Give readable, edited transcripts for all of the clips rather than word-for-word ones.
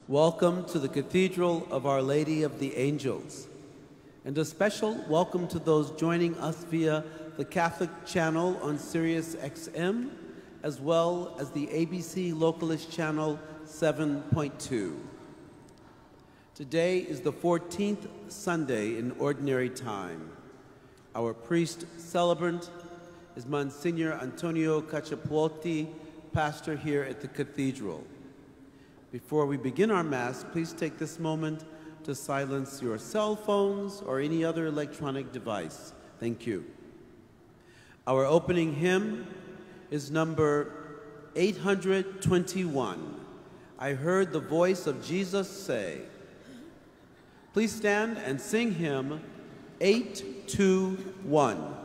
Welcome to the Cathedral of Our Lady of the Angels, and a special welcome to those joining us via the Catholic channel on Sirius XM, as well as the ABC Localist channel 7.2. Today is the 14th Sunday in Ordinary Time. Our priest celebrant is Monsignor Antonio Caciopolti, pastor here at the Cathedral. Before we begin our Mass, please take this moment to silence your cell phones or any other electronic device. Thank you. Our opening hymn is number 821, I Heard the Voice of Jesus Say. Please stand and sing hymn 821.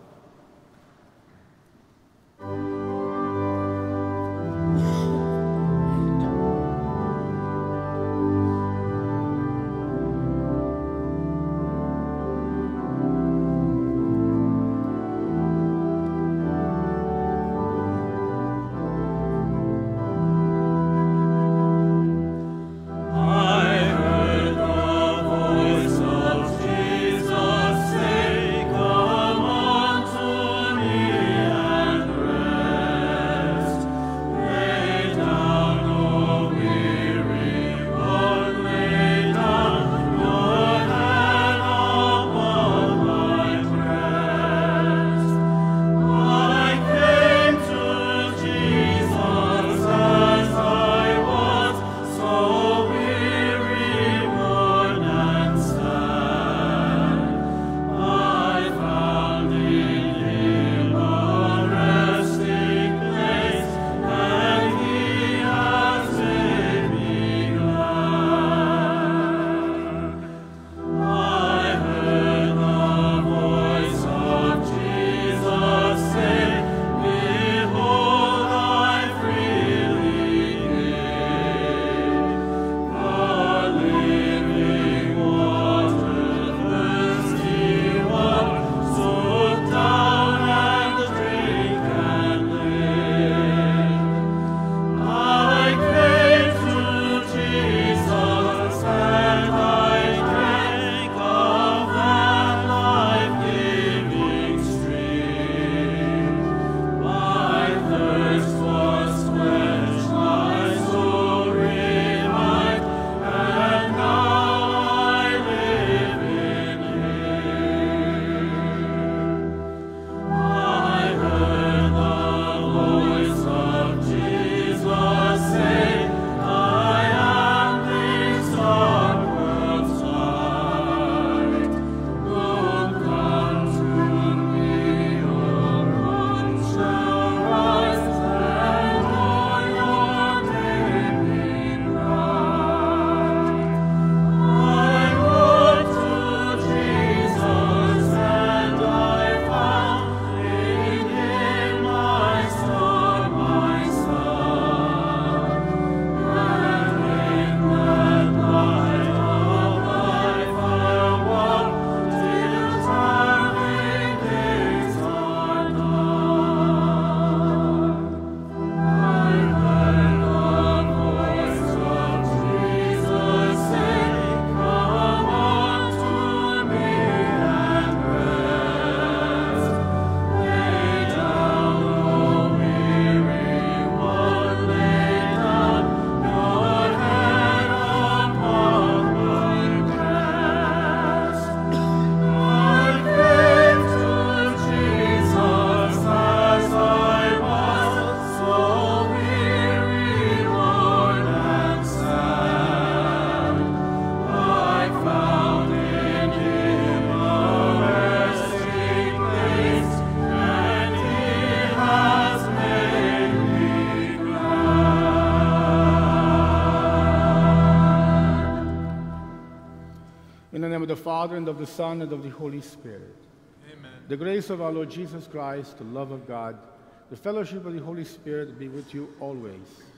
Of the Father, and of the Son, and of the Holy Spirit. Amen. The grace of our Lord Jesus Christ, the love of God, the fellowship of the Holy Spirit be with you always.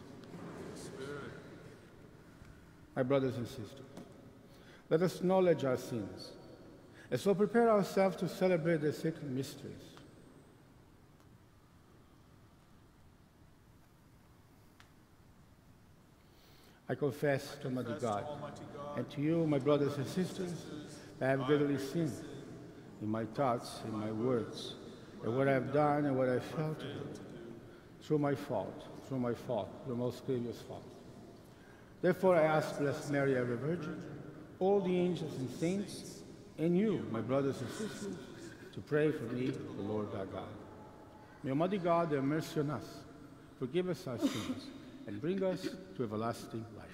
Spirit. My brothers and sisters, let us acknowledge our sins, and so prepare ourselves to celebrate the sacred mysteries. I confess to Almighty God and to you, my brothers and sisters, that I have greatly sinned in my thoughts, in my words, and what I have done and what I failed to do, through my fault, the most grievous fault. Therefore I ask Blessed Mary, ever Virgin, all the angels and saints, and you, my brothers and sisters, to pray for me, the Lord our God. May Almighty God have mercy on us, forgive us our sins, and bring us to everlasting life.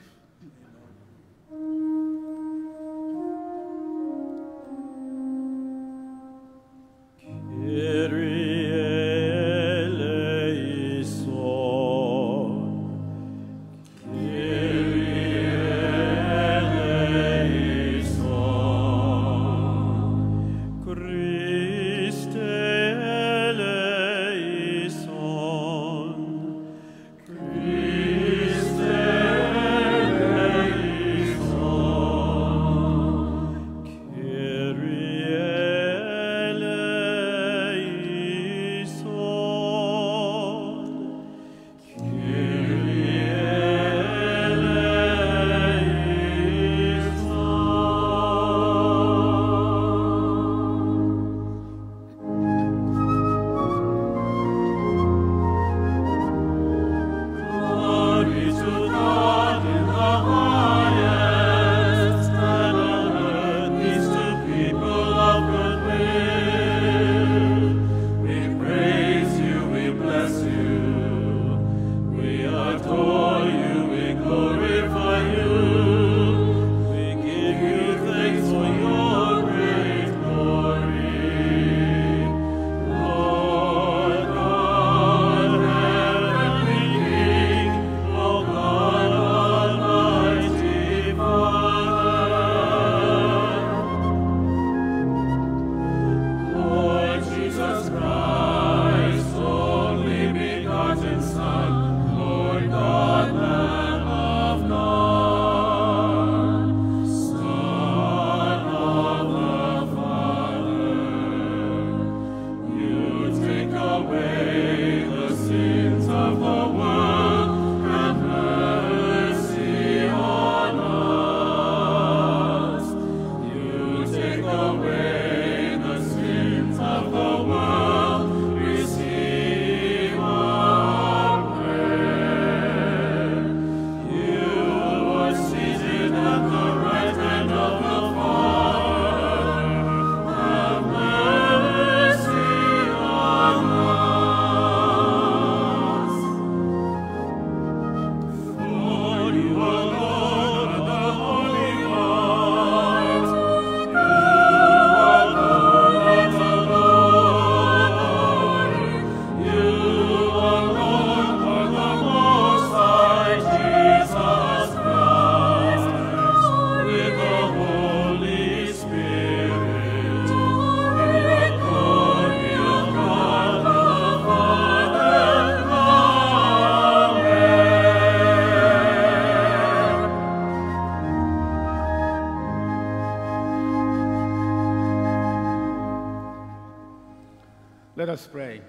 Let us pray.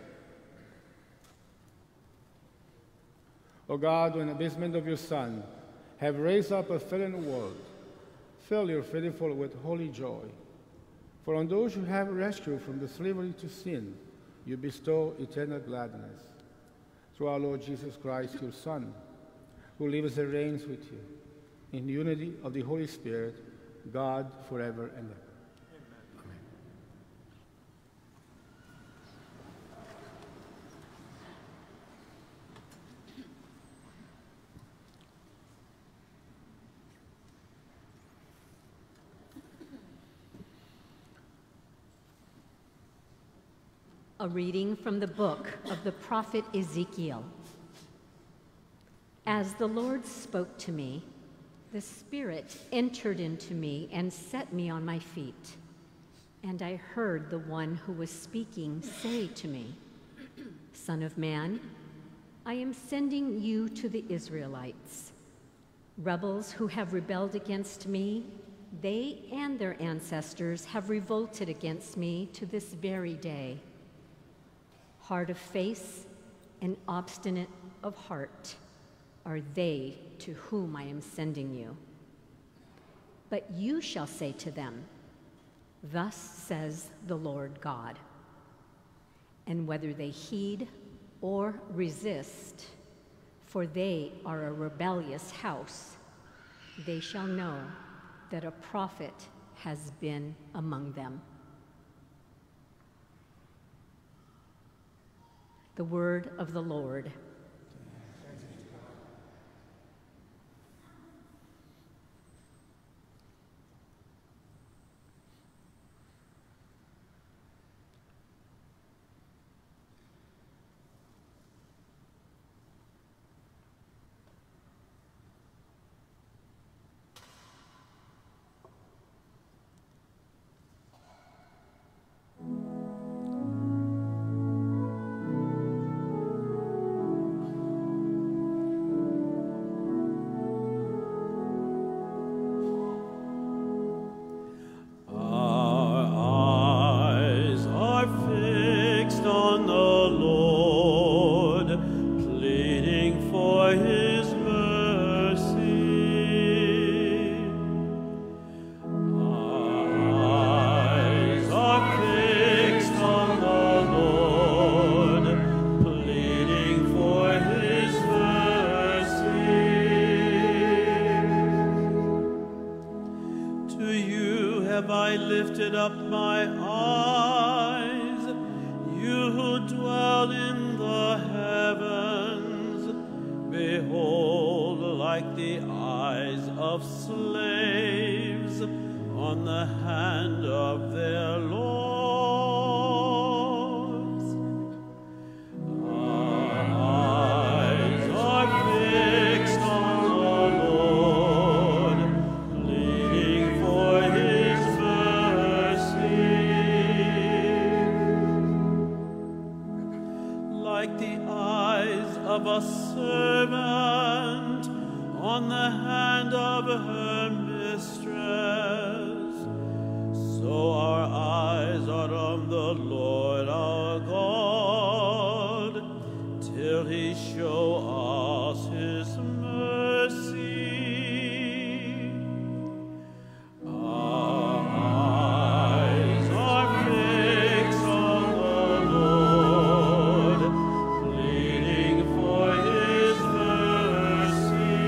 O God, in the abasement of your Son, have raised up a fallen world, fill your faithful with holy joy. For on those you have rescued from the slavery to sin, you bestow eternal gladness. Through our Lord Jesus Christ, your Son, who lives and reigns with you, in the unity of the Holy Spirit, God, forever and ever. A reading from the book of the prophet Ezekiel. As the Lord spoke to me, the Spirit entered into me and set me on my feet. And I heard the one who was speaking say to me, Son of man, I am sending you to the Israelites, rebels who have rebelled against me. They and their ancestors have revolted against me to this very day. Hard of face and obstinate of heart, are they to whom I am sending you. But you shall say to them, Thus says the Lord God. And whether they heed or resist, for they are a rebellious house, they shall know that a prophet has been among them. The word of the Lord. Up my eyes, you who dwell in the heavens, behold, like the eyes of slaves on the hand of their lords. Our eyes are fixed on the Lord, pleading for his like the eyes of a servant on the hand of her mistress, so our eyes are on the Lord our God, till he show us his mercy. Our eyes are fixed on the Lord, pleading for his mercy.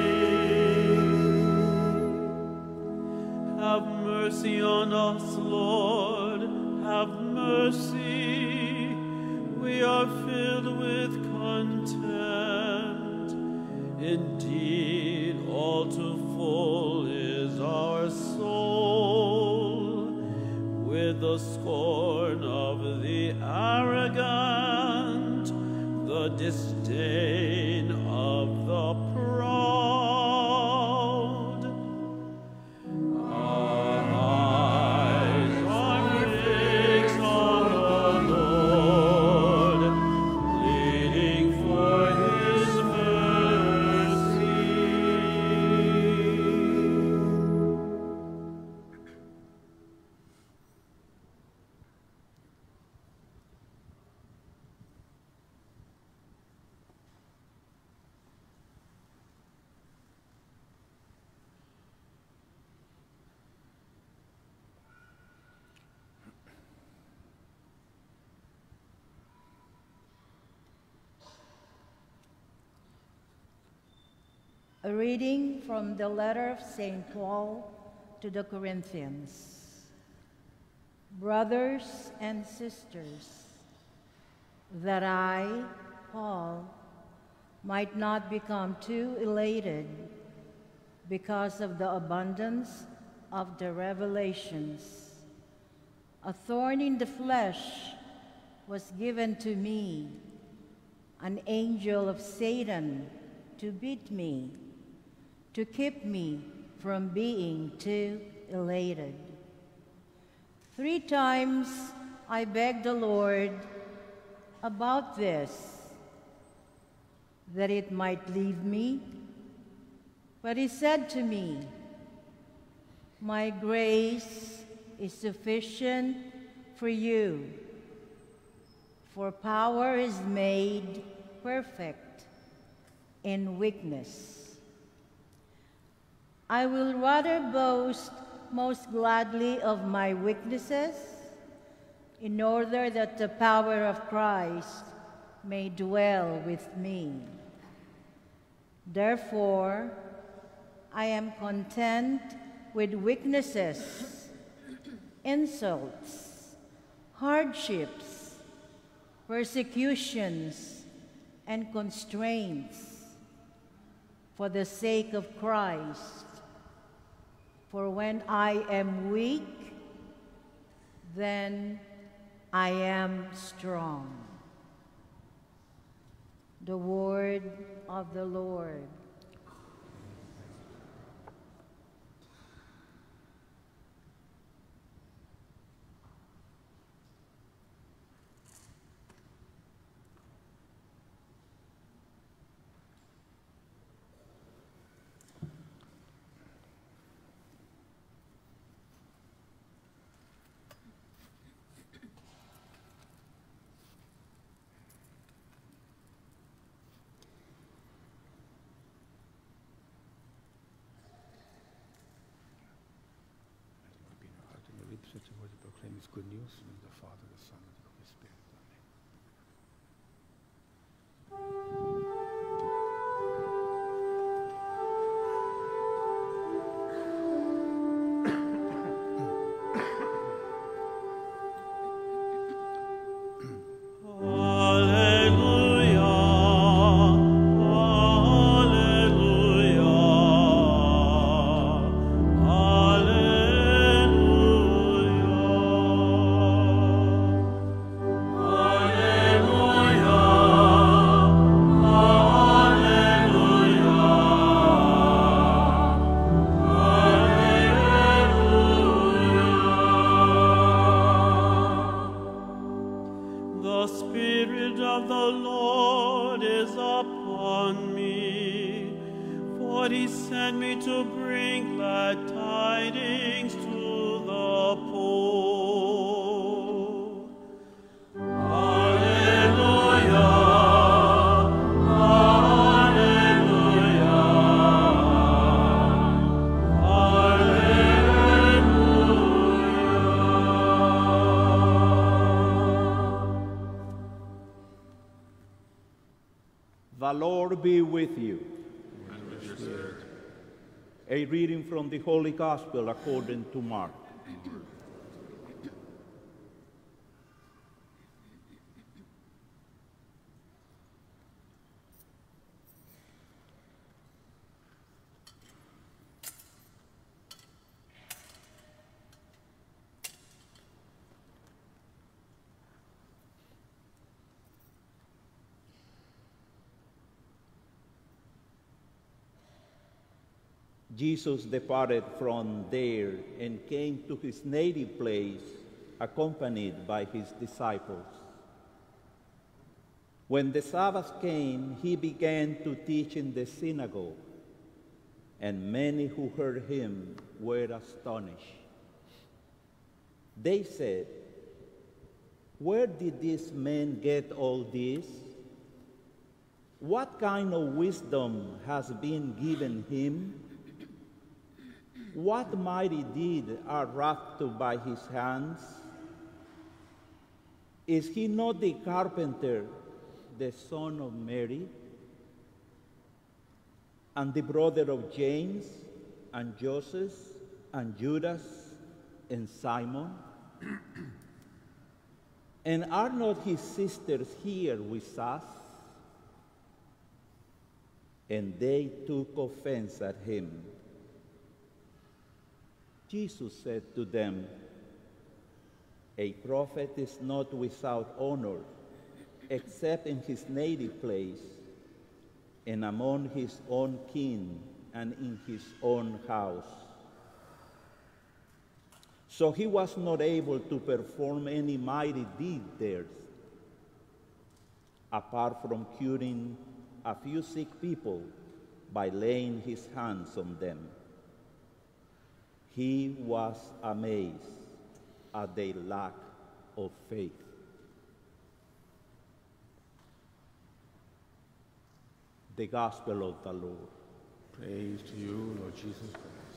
Have mercy on us, Lord, have mercy. We are filled with contempt. Indeed, all too full is our soul with the scorn of the arrogant, the disdain of the proud. Our eyes are fixed on the Lord, pleading for his mercy. A reading from the letter of St. Paul to the Corinthians. Brothers and sisters, that I, Paul, might not become too elated because of the abundance of the revelations. A thorn in the flesh was given to me, an angel of Satan to beat me, to keep me from being too elated. 3 times I begged the Lord about this, that it might leave me, but he said to me, My grace is sufficient for you, for power is made perfect in weakness. I will rather boast most gladly of my weaknesses, in order that the power of Christ may dwell with me. Therefore, I am content with weaknesses, insults, hardships, persecutions, and constraints for the sake of Christ. For when I am weak, then I am strong. The word of the Lord. Such a word to proclaim His good news in the Father, the Son, and the Holy Spirit. Amen. The Lord be with you. And with your spirit. A reading from the Holy Gospel according to Mark. Jesus departed from there and came to his native place, accompanied by his disciples. When the Sabbath came, he began to teach in the synagogue, and many who heard him were astonished. They said, "Where did this man get all this? What kind of wisdom has been given him? What mighty deeds are wrought by his hands? Is he not the carpenter, the son of Mary, and the brother of James, and Joseph, and Judas, and Simon? And are not his sisters here with us?" And they took offense at him. Jesus said to them, "A prophet is not without honor, except in his native place, and among his own kin, and in his own house." So he was not able to perform any mighty deed there, apart from curing a few sick people by laying his hands on them. He was amazed at their lack of faith. the gospel of the Lord. Praise to you, Lord Jesus Christ.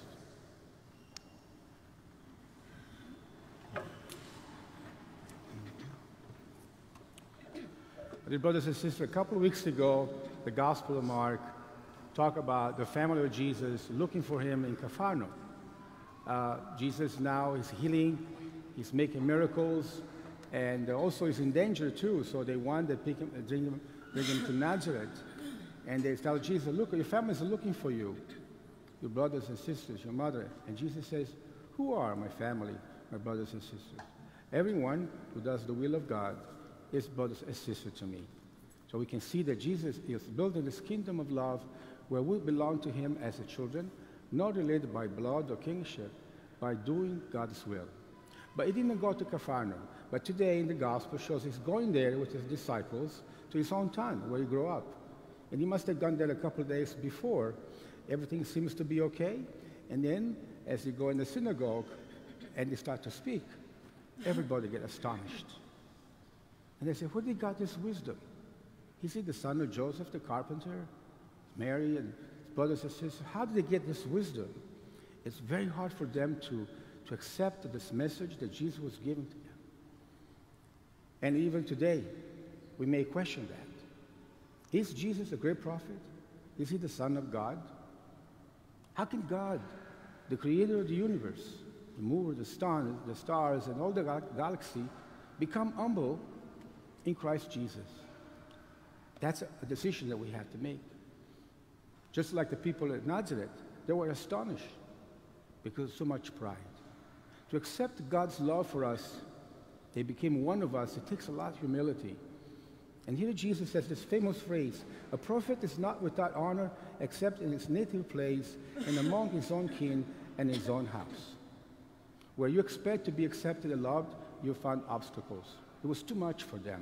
Dear brothers and sisters, a couple of weeks ago, the Gospel of Mark talked about the family of Jesus looking for him in Capernaum. Jesus now is healing, he's making miracles, and also he's in danger too, so they want to bring him to Nazareth. And they tell Jesus, look, your family is looking for you, your brothers and sisters, your mother. And Jesus says, who are my family, my brothers and sisters? Everyone who does the will of God is brothers and sisters to me. So we can see that Jesus is building this kingdom of love where we belong to him as children, not related by blood or kingship, by doing God's will. But he didn't go to Capernaum. But today in the gospel shows he's going there with his disciples to his own town where he grew up. And he must have done that a couple of days before. Everything seems to be okay. And then as you go in the synagogue and they start to speak, everybody get astonished. And they say, where did he got this wisdom? Is he the son of Joseph the carpenter, Mary and his brothers and sisters? How did they get this wisdom? It's very hard for them to accept this message that Jesus was giving to them. And even today, we may question that. Is Jesus a great prophet? Is he the Son of God? How can God, the creator of the universe, the moon, the sun, the stars, and all the galaxy, become humble in Christ Jesus? That's a decision that we have to make. Just like the people at Nazareth, they were astonished because of so much pride. To accept God's love for us, they became one of us. It takes a lot of humility. And here Jesus says this famous phrase, a prophet is not without honor except in his native place and among his own kin and his own house. Where you expect to be accepted and loved, you find obstacles. It was too much for them.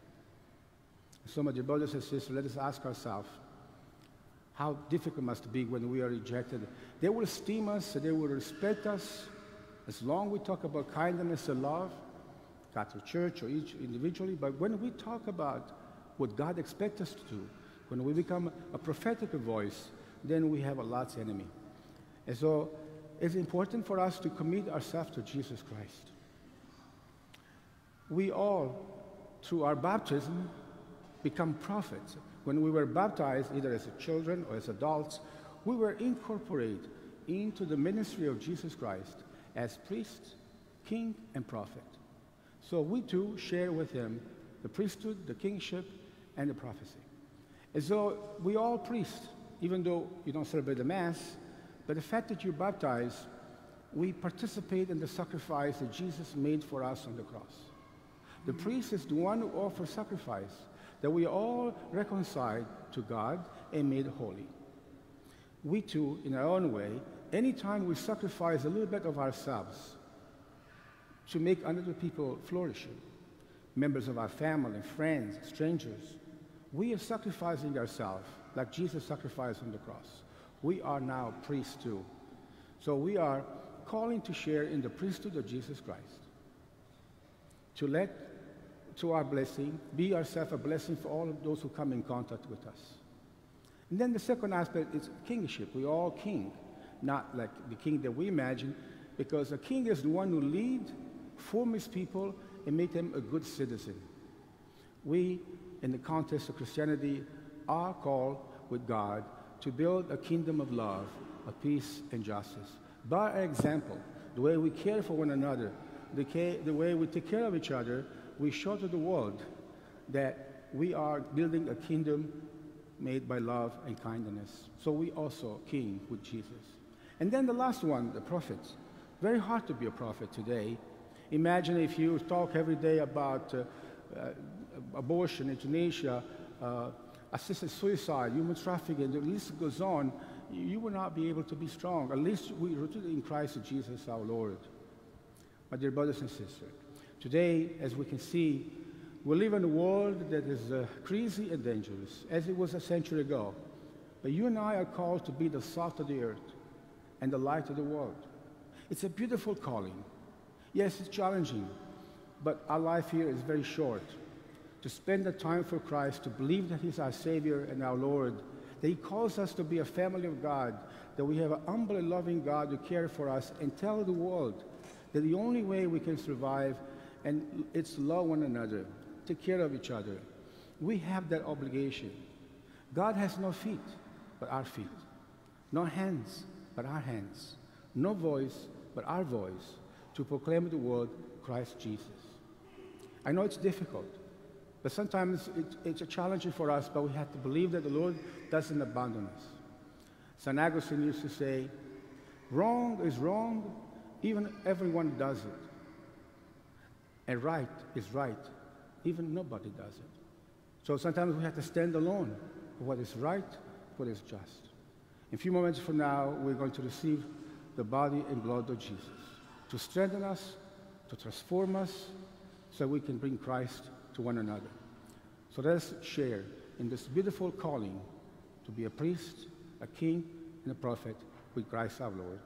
So, my dear brothers and sisters, let us ask ourselves, how difficult it must be when we are rejected. They will esteem us, they will respect us, as long as we talk about kindness and love, Catholic Church or each individually, but when we talk about what God expects us to do, when we become a prophetic voice, then we have a lot's enemy. And so it's important for us to commit ourselves to Jesus Christ. We all, through our baptism, become prophets. When we were baptized, either as children or as adults, we were incorporated into the ministry of Jesus Christ as priest, king, and prophet. So we too share with him the priesthood, the kingship, and the prophecy. And so we all priests, even though you don't celebrate the Mass, but the fact that you're baptized, we participate in the sacrifice that Jesus made for us on the cross. The priest is the one who offers sacrifice, that we all reconciled to God and made holy. We too, in our own way, anytime we sacrifice a little bit of ourselves to make other people flourishing, members of our family, friends, strangers, we are sacrificing ourselves like Jesus sacrificed on the cross. We are now priests too. So we are calling to share in the priesthood of Jesus Christ, to let, to our blessing, be ourselves a blessing for all of those who come in contact with us. And then the second aspect is kingship. We are all king, not like the king that we imagine, because a king is the one who leads, form his people, and make them a good citizen. We, in the context of Christianity, are called with God to build a kingdom of love, of peace and justice. By our example, the way we care for one another, the way we take care of each other, we show to the world that we are building a kingdom made by love and kindness. So we also king with Jesus. And then the last one, the prophets. Very hard to be a prophet today. Imagine if you talk every day about abortion, euthanasia, assisted suicide, human trafficking, the list goes on, you will not be able to be strong. At least we rooted in Christ Jesus our Lord. My dear brothers and sisters, today, as we can see, we live in a world that is crazy and dangerous, as it was a century ago. But you and I are called to be the salt of the earth and the light of the world. It's a beautiful calling. Yes, it's challenging, but our life here is very short. To spend the time for Christ, to believe that he's our Savior and our Lord, that he calls us to be a family of God, that we have an humbly loving God who cares for us, and tell the world that the only way we can survive and it's love one another, take care of each other. We have that obligation. God has no feet, but our feet. No hands, but our hands. No voice, but our voice, to proclaim to the world Christ Jesus. I know it's difficult, but sometimes it's a challenge for us, but we have to believe that the Lord doesn't abandon us. St. Augustine used to say, wrong is wrong, even everyone does it. And right is right, even nobody does it. So sometimes we have to stand alone for what is right, what is just. In a few moments from now, we're going to receive the body and blood of Jesus to strengthen us, to transform us, so we can bring Christ to one another. So let us share in this beautiful calling to be a priest, a king, and a prophet with Christ our Lord.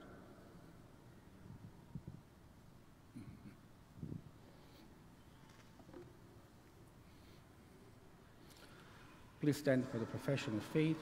Please stand for the profession of faith.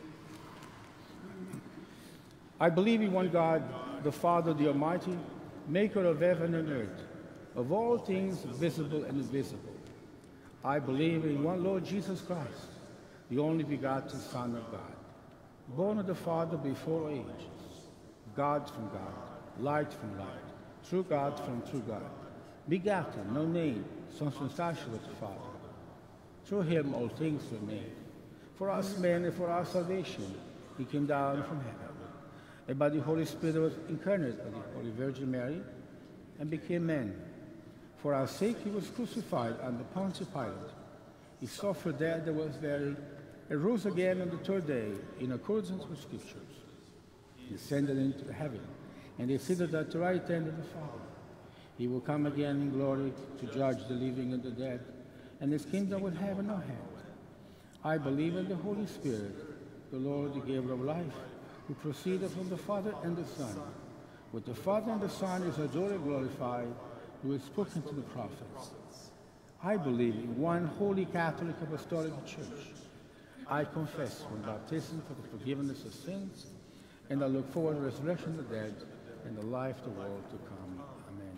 I believe in one God, the Father, the Almighty, maker of heaven and earth, of all things visible and invisible. I believe in one Lord Jesus Christ, the only begotten Son of God, born of the Father before ages, God from God, light from light, true God from true God, begotten, no name, consubstantial with the Father. Through him all things were made. For us men and for our salvation, he came down from heaven, and by the Holy Spirit was incarnate of the Holy Virgin Mary, and became man. For our sake he was crucified under Pontius Pilate. He suffered death and was buried, and rose again on the third day in accordance with Scriptures. He ascended into heaven, and is seated at the right hand of the Father. He will come again in glory to judge the living and the dead, and his kingdom will have no end. I believe in the Holy Spirit, the Lord, the giver of life, who proceeded from the Father and the Son. With the Father and the Son is adored and glorified, who has spoken to the prophets. I believe in one holy Catholic Apostolic Church. I confess one baptism for the forgiveness of sins, and I look forward to the resurrection of the dead and the life of the world to come. Amen.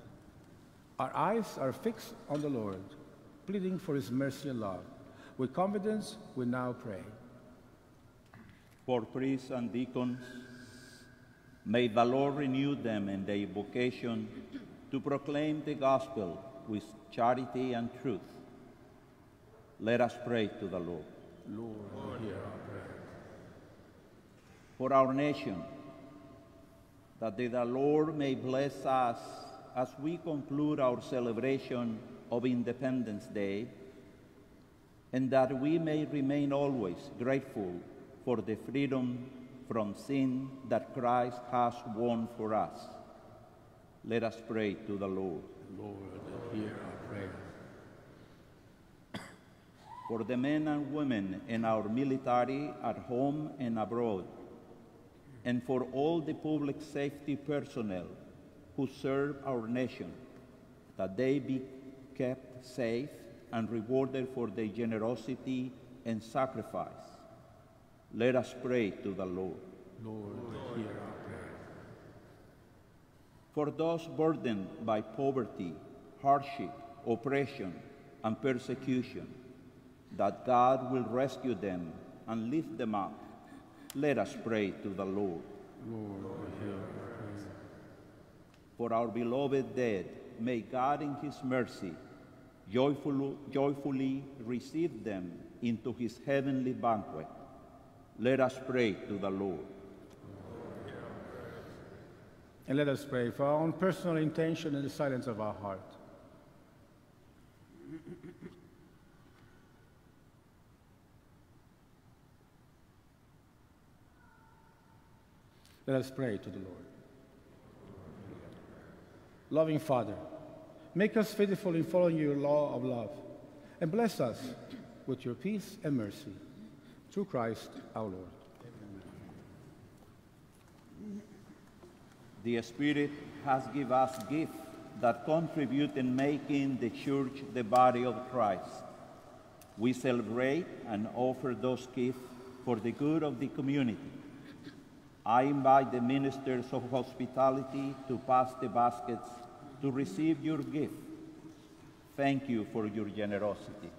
Our eyes are fixed on the Lord, pleading for his mercy and love. With confidence, we now pray. For priests and deacons, may the Lord renew them in their vocation to proclaim the gospel with charity and truth. Let us pray to the Lord. Lord, hear our prayer. For our nation, that the Lord may bless us as we conclude our celebration of Independence Day, and that we may remain always grateful for the freedom from sin that Christ has won for us. Let us pray to the Lord. Lord, hear our prayer. For the men and women in our military at home and abroad, and for all the public safety personnel who serve our nation, that they be kept safe and rewarded for their generosity and sacrifice. Let us pray to the Lord. Lord, hear our prayer. For those burdened by poverty, hardship, oppression, and persecution, that God will rescue them and lift them up, let us pray to the Lord. Lord, hear our prayer. For our beloved dead, may God in his mercy joyfully receive them into his heavenly banquet. Let us pray to the Lord. And let us pray for our own personal intention in the silence of our heart. Let us pray to the Lord. Loving Father, make us faithful in following your law of love, and bless us with your peace and mercy. Through Christ our Lord. The Spirit has given us gifts that contribute in making the Church the body of Christ. We celebrate and offer those gifts for the good of the community. I invite the ministers of hospitality to pass the baskets to receive your gift. Thank you for your generosity.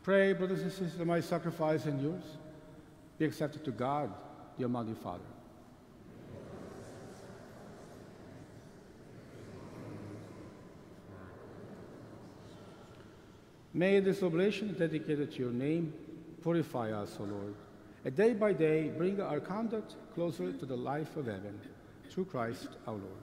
Pray, brothers and sisters, that my sacrifice and yours be accepted to God, the Almighty Father. May this oblation dedicated to your name purify us, O Lord, and day by day bring our conduct closer to the life of heaven, through Christ our Lord.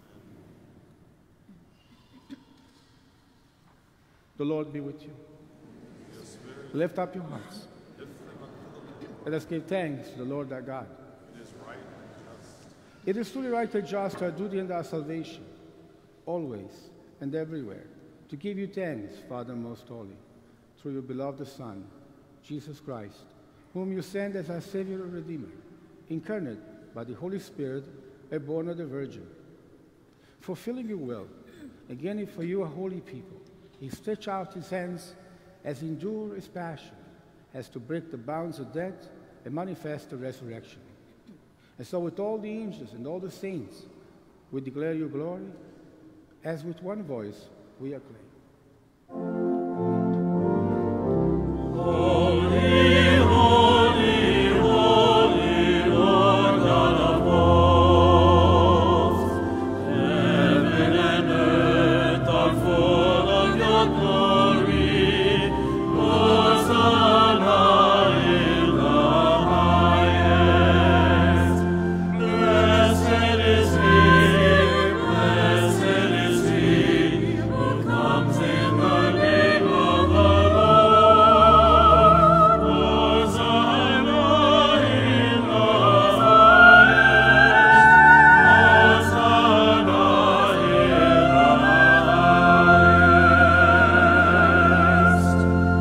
The Lord be with you. Lift up your hearts. Let us give thanks to the Lord our God. It is right and just. It is truly right and just, our duty and our salvation, always and everywhere, to give you thanks, Father most holy, through your beloved Son, Jesus Christ, whom you sent as our Savior and Redeemer, incarnate by the Holy Spirit and born of the Virgin. Fulfilling your will, again for you a holy people, he stretched out his hands as endure his passion, as to break the bounds of death and manifest the resurrection. And so with all the angels and all the saints, we declare your glory, as with one voice we acclaim. Holy, holy, holy, Lord God of hosts, heaven and earth are full of your glory. Hosanna in the highest. Blessed is he who comes in the name of the Lord. Hosanna in the highest. Hosanna in the highest.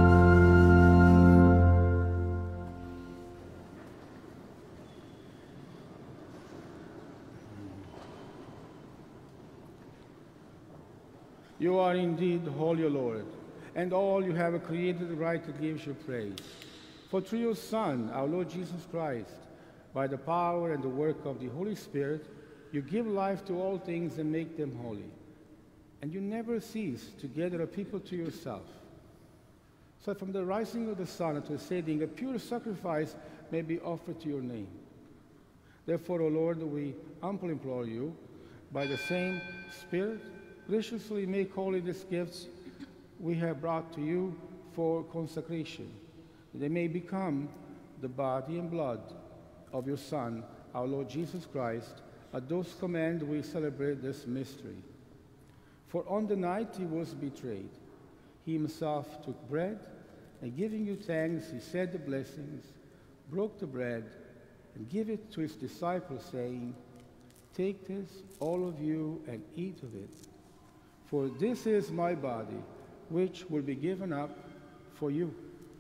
You are indeed holy, O Lord, and all you have created the right to give you praise. For through your Son, our Lord Jesus Christ, by the power and the work of the Holy Spirit, you give life to all things and make them holy. And you never cease to gather a people to yourself. So from the rising of the sun unto the setting, a pure sacrifice may be offered to your name. Therefore, O Lord, we humbly implore you, by the same Spirit, graciously make holy these gifts we have brought to you for consecration, that they may become the body and blood of your Son, our Lord Jesus Christ. At those commands we celebrate this mystery. For on the night he was betrayed, he himself took bread, and giving you thanks, he said the blessings, broke the bread, and gave it to his disciples, saying, "Take this, all of you, and eat of it. For this is my body, which will be given up for you."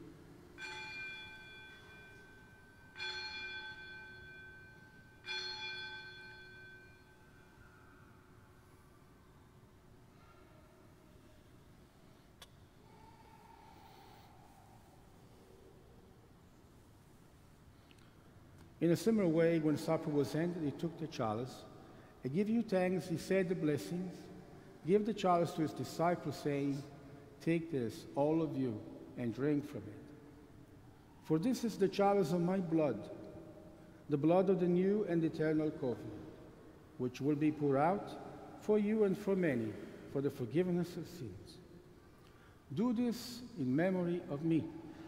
In a similar way, when supper was ended, he took the chalice, and giving you thanks, he said the blessings, gave the chalice to his disciples, saying, "Take this, all of you, and drink from it. For this is the chalice of my blood, the blood of the new and eternal covenant, which will be poured out for you and for many for the forgiveness of sins. Do this in memory of me."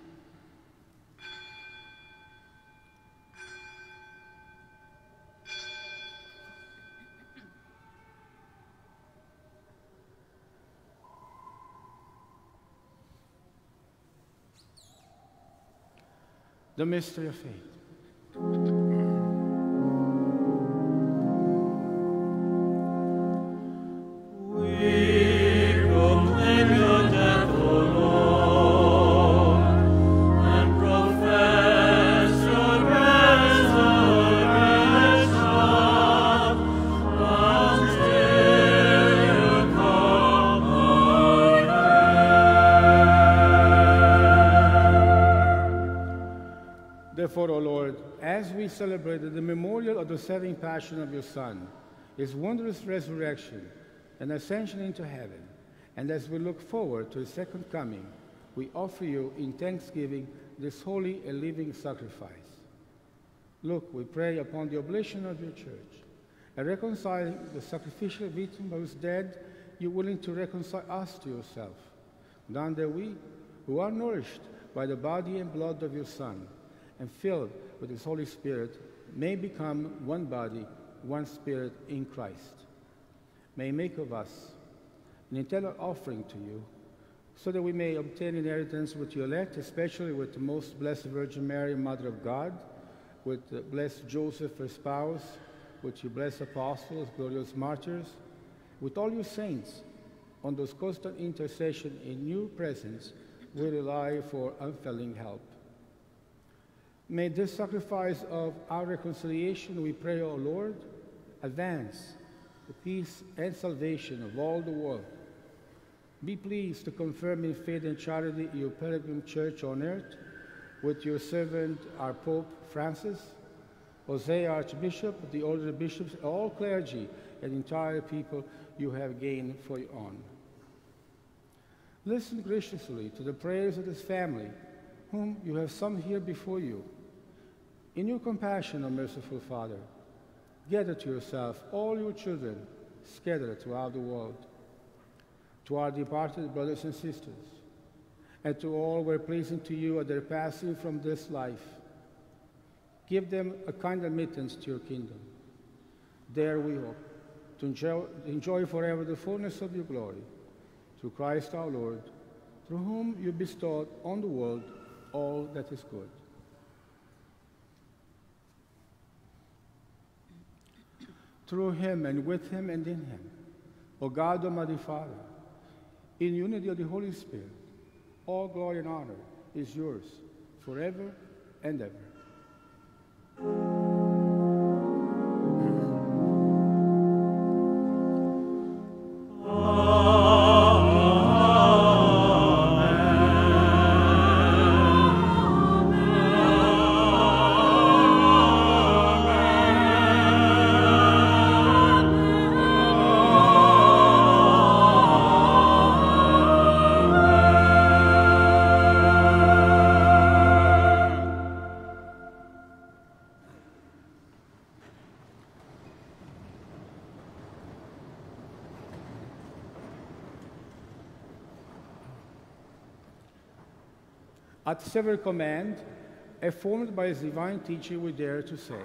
The mystery of faith. We proclaim your death, O Lord, and profess your resurrection until you come again. Therefore, O Lord, as we celebrated the memorial of the saving passion of your Son, his wondrous resurrection and ascension into heaven, and as we look forward to his second coming, we offer you in thanksgiving this holy and living sacrifice. Look, we pray upon the oblation of your church, and reconciling the sacrificial victim whose dead you're willing to reconcile us to yourself, grant that we, who are nourished by the body and blood of your Son, and filled with his Holy Spirit, may become one body, one spirit in Christ. May he make of us an eternal offering to you, so that we may obtain inheritance with your elect, especially with the most blessed Virgin Mary, Mother of God, with the blessed Joseph, her spouse, with your blessed apostles, glorious martyrs, with all your saints. On those constant intercession in your presence, we rely for unfailing help. May this sacrifice of our reconciliation, we pray, O Lord, advance the peace and salvation of all the world. Be pleased to confirm in faith and charity your pilgrim church on earth, with your servant, our Pope Francis, Jose, Archbishop, the older bishops, all clergy, and entire people you have gained for your own. Listen graciously to the prayers of this family, whom you have summoned here before you. In your compassion, O merciful Father, gather to yourself all your children scattered throughout the world. To our departed brothers and sisters, and to all who are pleasing to you at their passing from this life, give them a kind admittance to your kingdom. There we hope to enjoy forever the fullness of your glory. Through Christ our Lord, through whom you bestowed on the world all that is good. Through him and with him and in him, O God, Almighty Father, in unity of the Holy Spirit, all glory and honor is yours forever and ever. At several command, informed by his divine teacher, we dare to say,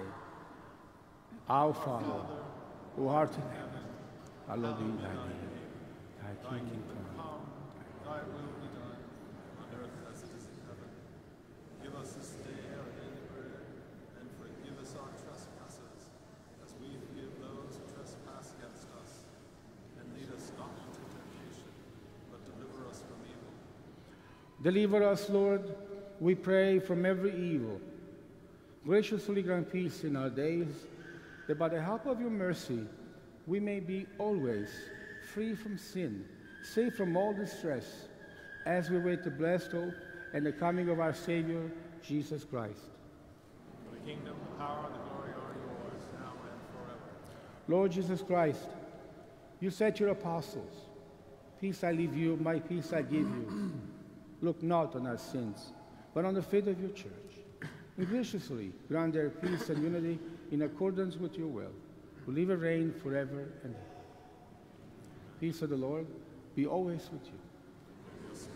Our Father, who art in heaven, hallowed be thy name. Thy kingdom come. Thy will be done, on earth as it is in heaven. Give us this day our daily bread, and forgive us our trespasses, as we forgive those who trespass against us. And lead us not into temptation, but deliver us from evil. Deliver us, Lord, we pray, from every evil. Graciously grant peace in our days, that by the help of your mercy we may be always free from sin, safe from all distress, as we wait the blessed hope and the coming of our Savior, Jesus Christ. For the kingdom, the power, and the glory are yours, now and forever. Lord Jesus Christ, you said to your apostles, Peace I leave you, my peace I give you. Look not on our sins, but on the faith of your church. And graciously grant their peace and unity in accordance with your will, who live and reign forever and ever. Peace of the Lord be always with you.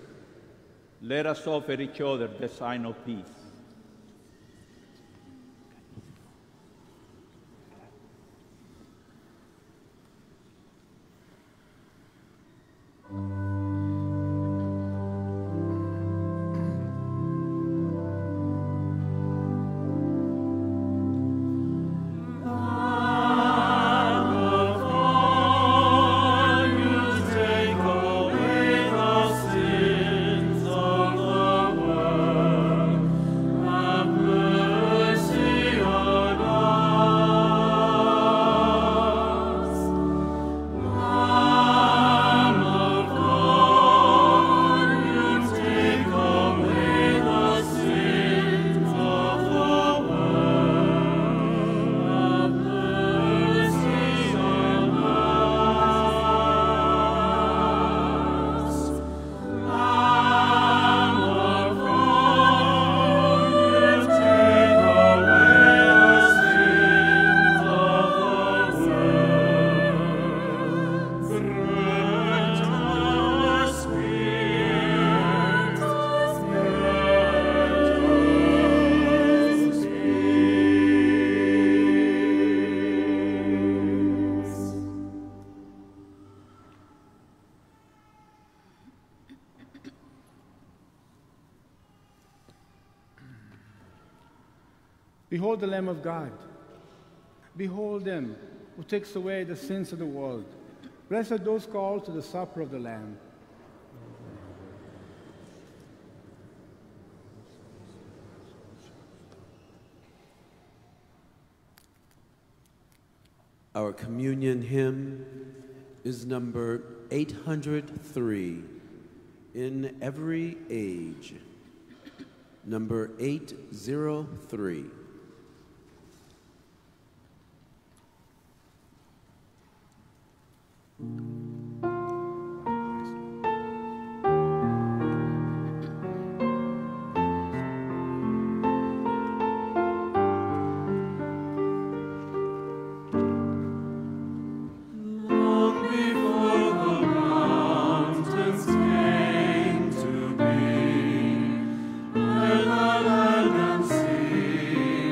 Let us offer each other the sign of peace. Take away the sins of the world. Behold the Lamb of God. Behold him who takes away the sins of the world. Blessed are those called to the supper of the Lamb. Our communion hymn is number 803, In Every Age. Number 803. Let the land and sea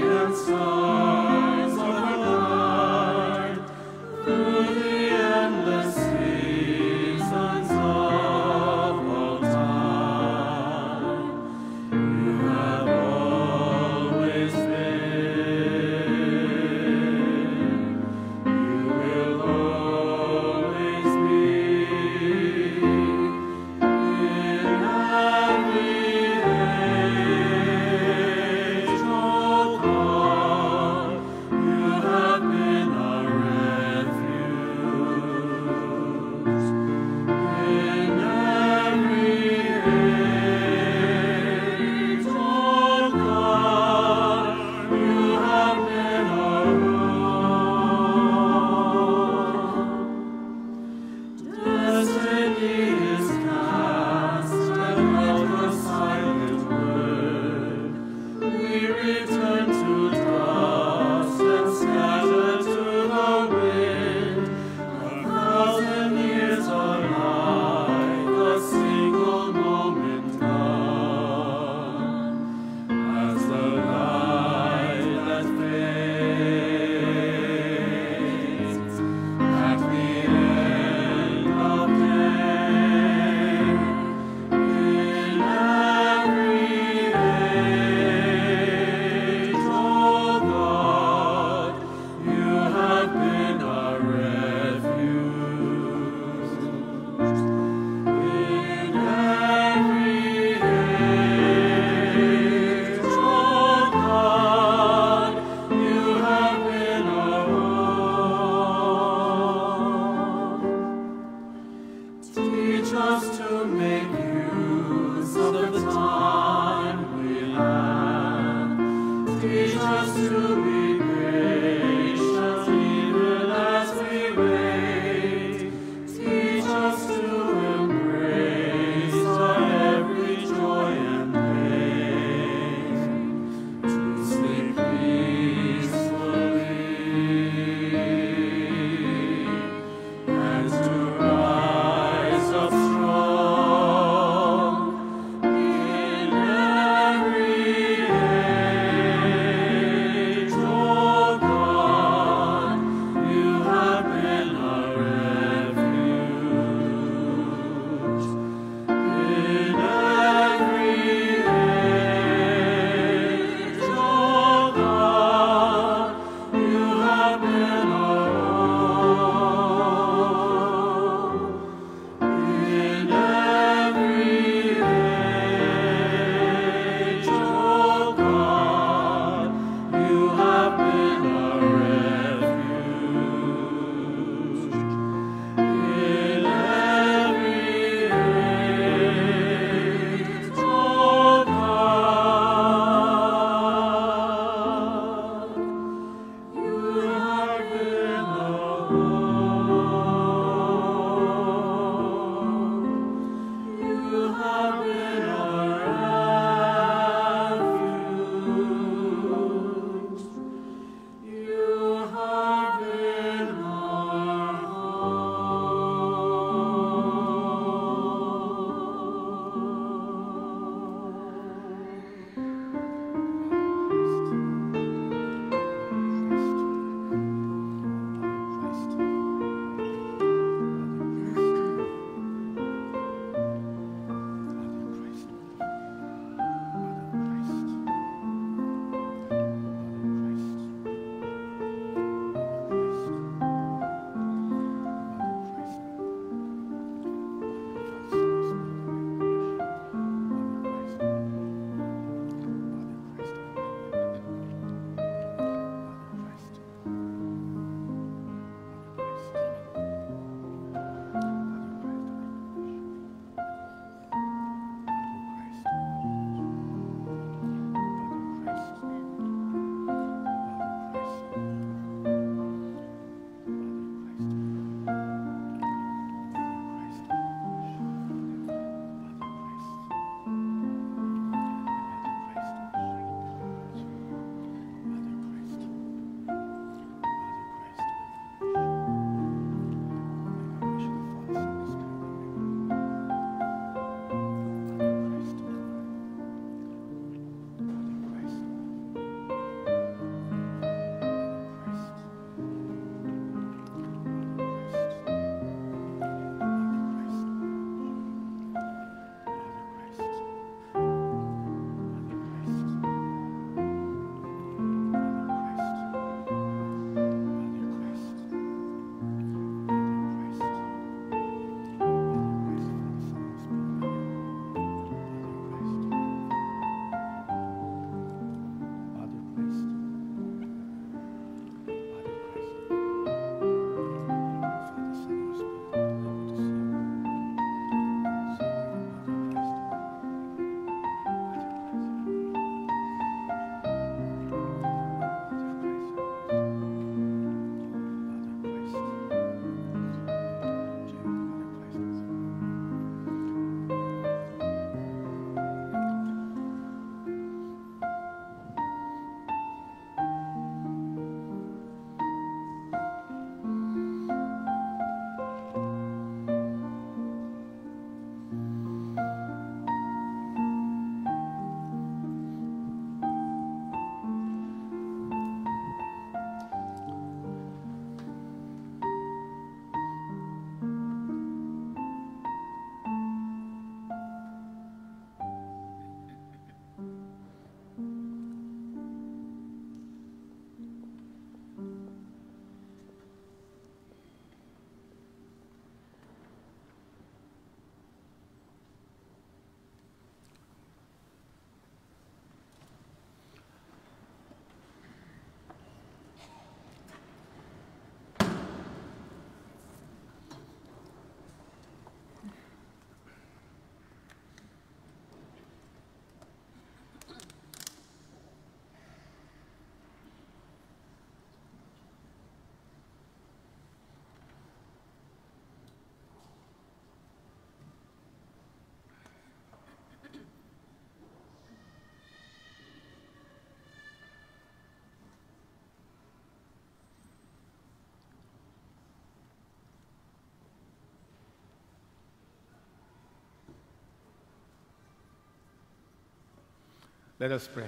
Let us pray.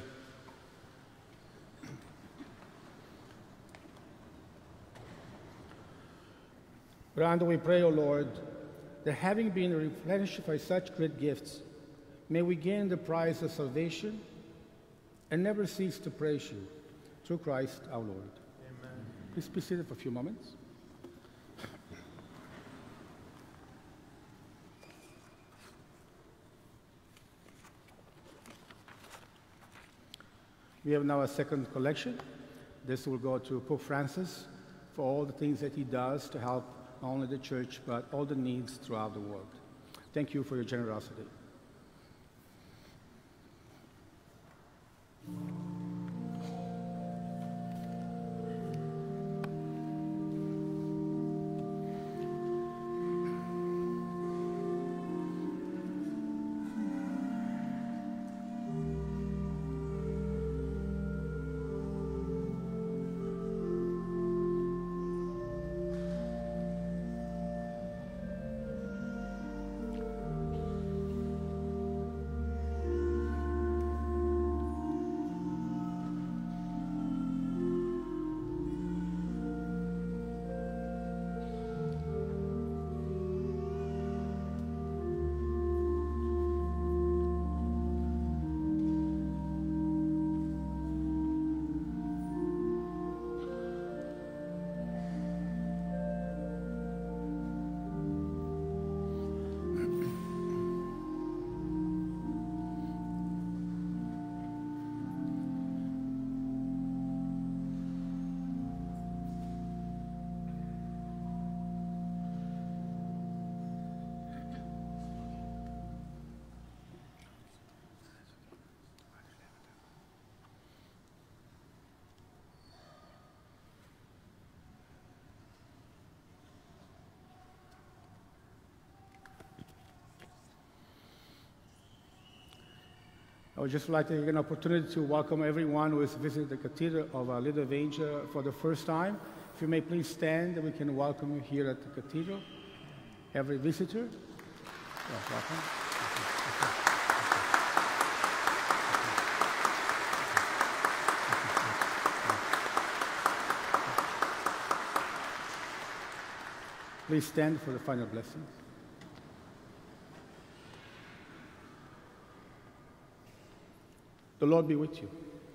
Grant, we pray, O Lord, that having been replenished by such great gifts, may we gain the prize of salvation and never cease to praise you, through Christ our Lord. Amen. Please be seated for a few moments. We have now a second collection. This will go to Pope Francis for all the things that he does to help not only the church, but all the needs throughout the world. Thank you for your generosity. I would just like to take an opportunity to welcome everyone who is visiting the Cathedral of Our Lady of Angels for the first time. If you may please stand, we can welcome you here at the Cathedral. Every visitor, welcome. Please stand for the final blessings. The Lord be with you.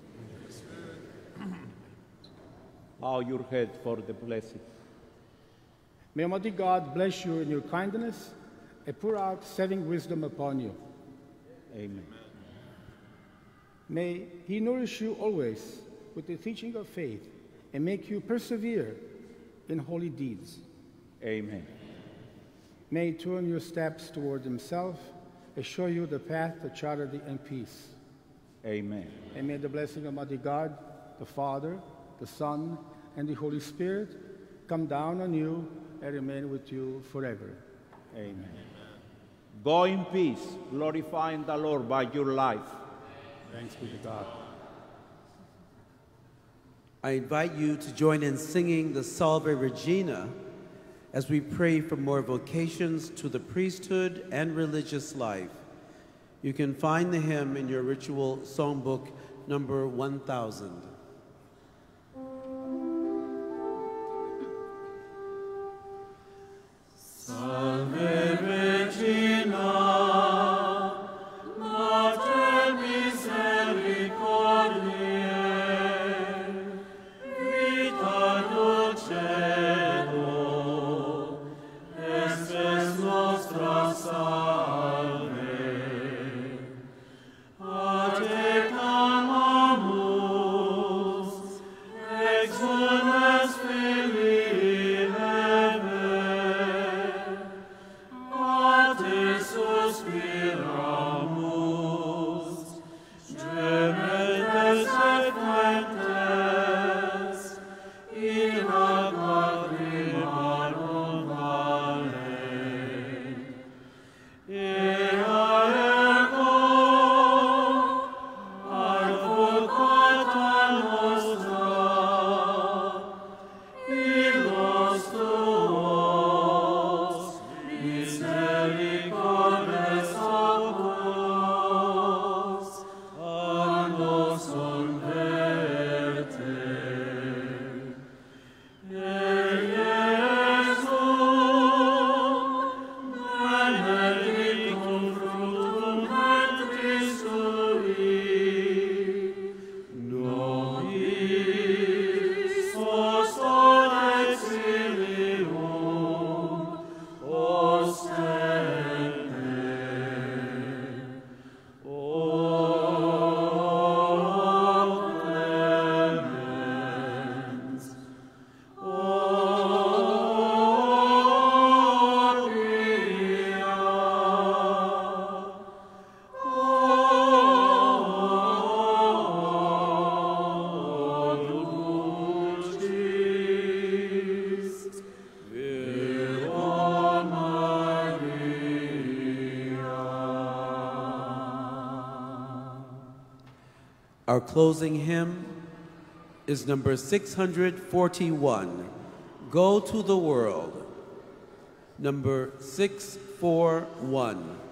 Bow your head for the blessing. May Almighty God bless you in your kindness and pour out saving wisdom upon you. Amen. May He nourish you always with the teaching of faith and make you persevere in holy deeds. Amen. May He turn your steps toward Himself and show you the path to charity and peace. Amen. And may the blessing of Almighty God, the Father, the Son, and the Holy Spirit come down on you and remain with you forever. Amen. Go in peace, glorifying the Lord by your life. Thanks be to God. I invite you to join in singing the Salve Regina as we pray for more vocations to the priesthood and religious life. You can find the hymn in your ritual songbook, number 1000. Salve Regina, Mater Misericordiae, vita dulcedo, estes nostra salve. A te clamamus, Our closing hymn is number 641, Go to the World. Number 641.